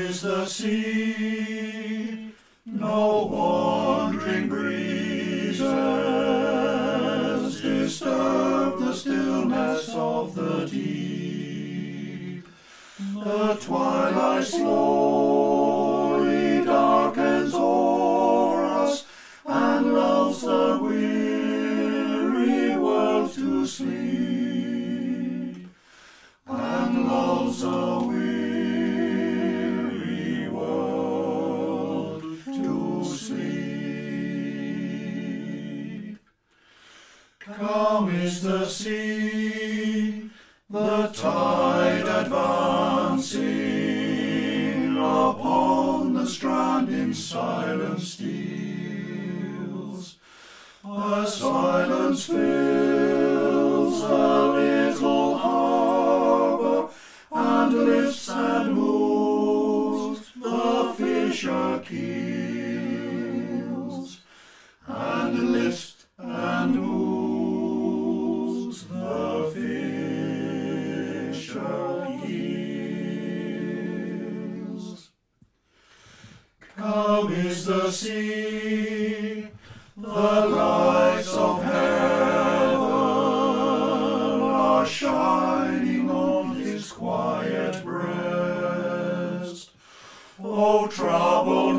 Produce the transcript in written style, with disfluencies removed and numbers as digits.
is the sea, no wandering breezes disturb the stillness of the deep. The twilight slowly darkens o'er us and lulls the weary world to sleep, and lulls the weary world to sleep. Calm is the sea, the tide advancing upon the strand in silence steals. The silence fills the little harbour and lifts and moves the fisher keels, and lifts and moves the fisher keels. Calm is the sea, the lights of heaven are shining on his quiet breast. O trouble